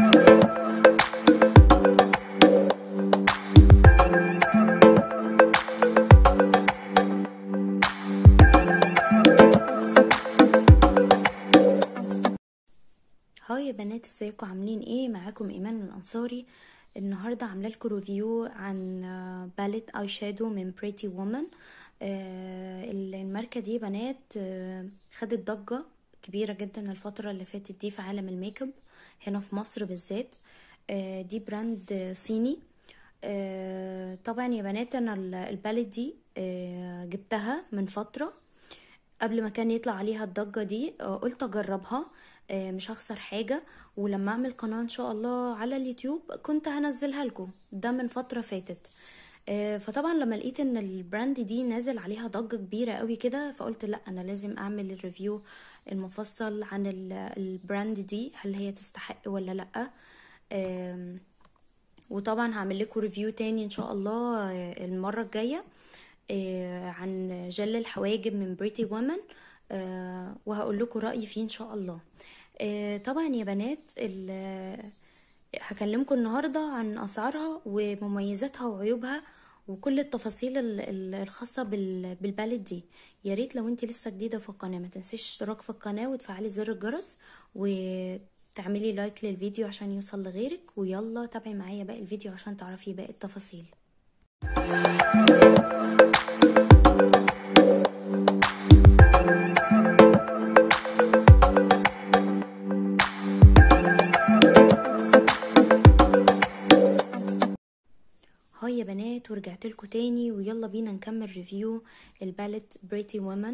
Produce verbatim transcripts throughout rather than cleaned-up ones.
هاي يا بنات، ازيكم؟ عاملين ايه؟ معاكم ايمان الانصاري. النهارده عامله لكم ريفيو عن باليت اي شادو من بريتي وومن. الماركه دي بنات آه، خدت ضجه كبيره جدا الفتره اللي فاتت دي في عالم الميك اب هنا في مصر بالذات. آه، دي براند صيني. آه، طبعا يا بنات انا الباليت دي آه، جبتها من فتره قبل ما كان يطلع عليها الضجة دي. آه، قلت اجربها، آه، مش هخسر حاجة. ولما اعمل قناة ان شاء الله على اليوتيوب كنت هنزلها لكم، ده من فترة فاتت. آه، فطبعا لما لقيت ان البراند دي نازل عليها ضجة كبيرة قوي كده، فقلت لا، انا لازم اعمل الريفيو المفصل عن ال- البراند دي، هل هي تستحق ولا لا. آم، وطبعا هعمل لكم ريفيو تاني ان شاء الله آه، المرة الجاية آه، عن جل الحواجب من بريتي وومن. وهقول لكم رأيي فيه ان شاء الله. آه، طبعا يا بنات ال- هكلمكم النهاردة عن أسعارها ومميزاتها وعيوبها وكل التفاصيل ال- ال- الخاصة بال- بالبالت دي. يا ريت لو انت لسه جديدة في القناة ما تنسيش اشتراك في القناة وتفعلي زر الجرس وتعملي لايك للفيديو عشان يوصل لغيرك. ويلا تابعي معايا باقي الفيديو عشان تعرفي باقي التفاصيل. هاي يا بنات، ورجعت لكم تاني ويلا بينا نكمل ريفيو الباليت بريتي وومن.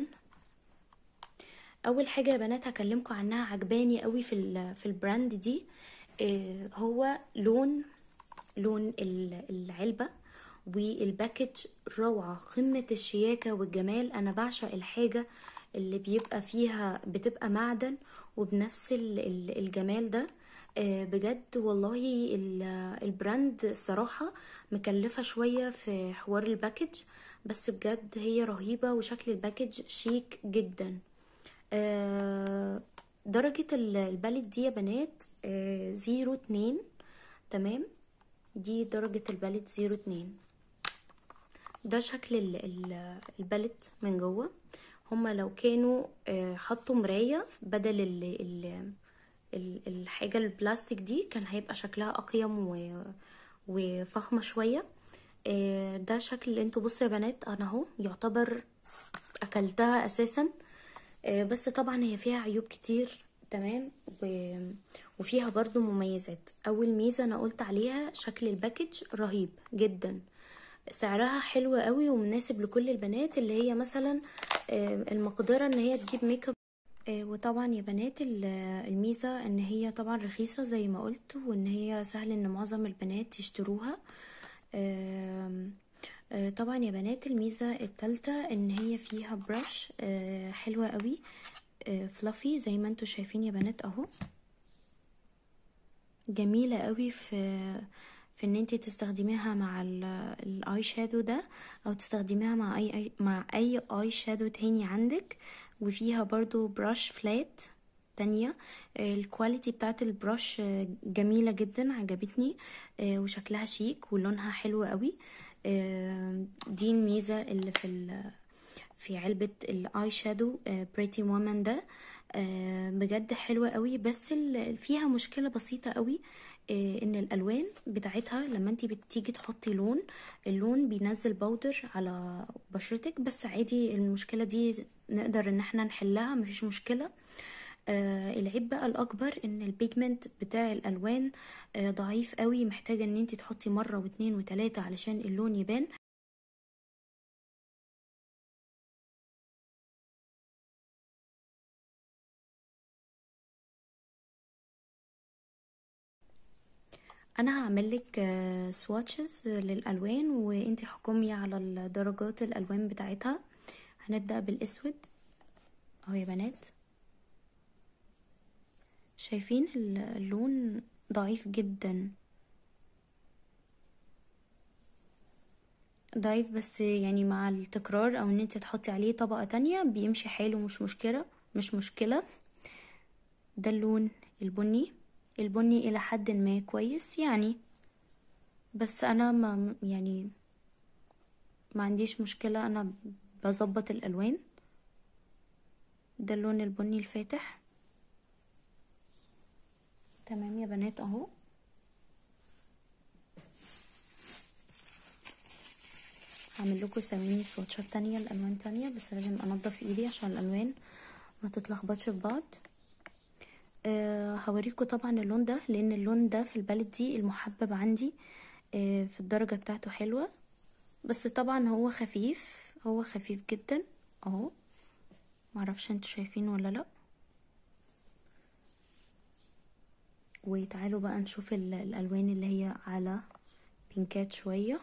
اول حاجه يا بنات هكلمكم عنها عجباني قوي في ال- في البراند دي. آه، هو لون لون ال- العلبه والباكج روعه، قمه الشياكه والجمال. انا بعشق الحاجه اللي بيبقى فيها بتبقى معدن وبنفس ال- ال- الجمال ده. آه، بجد والله ال- البراند الصراحة مكلفة شوية في حوار الباكج، بس بجد هي رهيبة وشكل الباكج شيك جدا. آه، درجة ال- البالت دي يا بنات آه، زيرو اتنين. تمام، دي درجة البالت زيرو اتنين. ده شكل ال- ال- البالت من جوه. هما لو كانوا آه، حطوا مراية بدل ال ال ال- الحاجة البلاستيك دي كان هيبقى شكلها أقيم و- وفخمة شوية. آه، ده شكل اللي انتوا بصوا يا بنات، انا اهو يعتبر اكلتها اساسا. آه، بس طبعا هي فيها عيوب كتير. تمام، و- وفيها برضو مميزات. اول ميزة انا قلت عليها شكل الباكج رهيب جدا. سعرها حلو قوي ومناسب لكل البنات اللي هي مثلا آه، المقدرة ان هي تجيب ميك اب. آه، وطبعا يا بنات ال- الميزة ان هي طبعا رخيصة زي ما قلت، وان هي سهل ان معظم البنات يشتروها. آم، آه، طبعا يا بنات الميزة التالتة ان هي فيها برش آه، حلوة قوي، فلافي زي ما انتوا شايفين يا بنات اهو. جميلة قوي في في ان انتي تستخدميها مع ال- الاي شادو ده، او تستخدميها مع اي أي- مع اي اي شادو تاني عندك. وفيها برضو برش فلات تانية. آه، الكواليتي بتاعت البرش آه، جميلة جدا، عجبتني. آه، وشكلها شيك ولونها حلو قوي. آه، دي الميزة اللي في ال- في علبة الاي شادو بريتي وومن ده. آه، بجد حلوة قوي، بس ال- فيها مشكلة بسيطة قوي. آه، ان الالوان بتاعتها لما انتي بتيجي تحطي لون، اللون بينزل بودر على بشرتك. بس عادي، المشكلة دي نقدر ان احنا نحلها، مفيش مشكلة. آه العيب بقى الاكبر ان البيجمنت بتاع الالوان آه ضعيف قوي، محتاجة ان انتي تحطي مرة واتنين وتلاتة علشان اللون يبان. انا هعمل لك سواتشز للالوان وانتي حكمي على درجات الالوان بتاعتها. هنبدأ بالاسود اهو يا بنات. شايفين ال- اللون ضعيف جدا، ضعيف، بس يعني مع التكرار او ان انت تحطي عليه طبقة تانية بيمشي حاله، مش مشكلة مش مشكلة. ده اللون البني. البني الى حد ما كويس يعني، بس انا ما يعني ما عنديش مشكلة، انا بظبط الالوان. ده اللون البني الفاتح. تمام يا بنات اهو. هعمل لكم ثواني سواتشات تانية الالوان تانية، بس لازم انضف ايدي عشان الالوان ما تتلخبطش في بعض. أه هوريكم طبعا اللون ده، لان اللون ده في البالت دي المحبب عندي. أه في الدرجة بتاعته حلوة، بس طبعا هو خفيف، هو خفيف جدا اهو. معرفش انتوا شايفين ولا لا. وتعالوا بقى نشوف الالوان اللي هي على بينكات شوية.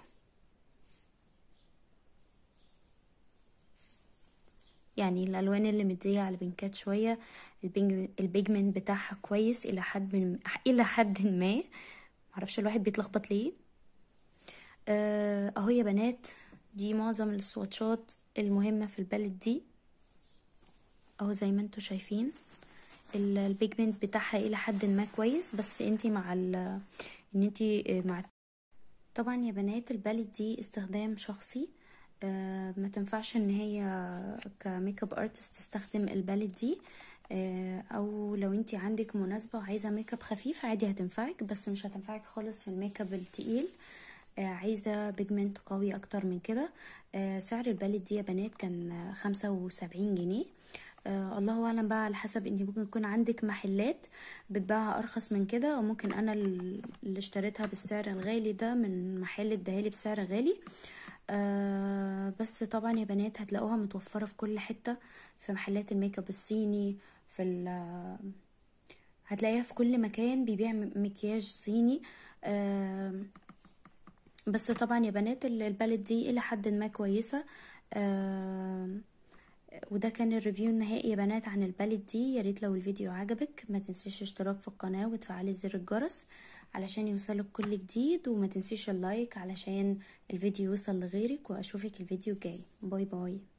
يعني الالوان اللي مديه على بينكات شويه، البينج البيجمنت بتاعها كويس الى حد من الى حد ما. معرفش الواحد بيتلخبط ليه. آه، اهو يا بنات، دي معظم السواتشات المهمه في البالت دي اهو. زي ما انتوا شايفين البيجمنت بتاعها الى حد ما كويس، بس انتي مع ال ان انتي مع طبعا يا بنات البالت دي استخدام شخصي. آه ما تنفعش ان هي كميك اب ارتست تستخدم البالت دي. آه او لو انتي عندك مناسبة وعايزة ميك اب خفيف عادي هتنفعك، بس مش هتنفعك خالص في الميك اب التقيل. آه عايزة بيجمنت قوي اكتر من كده. آه سعر البالت دي يا بنات كان خمسة وسبعين جنيه. آه الله اعلم بقى، على حسب، انت ممكن يكون عندك محلات بتباع ارخص من كده، وممكن انا اللي اشتريتها بالسعر الغالي ده من محل اداهالي بسعر غالي. آه بس طبعا يا بنات هتلاقوها متوفرة في كل حتة، في محلات الميك اب الصيني، في هتلاقيها في كل مكان بيبيع مكياج صيني. آه بس طبعا يا بنات البالت دي الى حد ما كويسة. آه وده كان الريفيو النهائي يا بنات عن البالت دي. يا ريت لو الفيديو عجبك ما تنسيش اشتراك في القناة وتفعلي زر الجرس علشان يوصلك كل جديد، وما تنسيش اللايك علشان الفيديو يوصل لغيرك. واشوفك الفيديو الجاي. باي باي.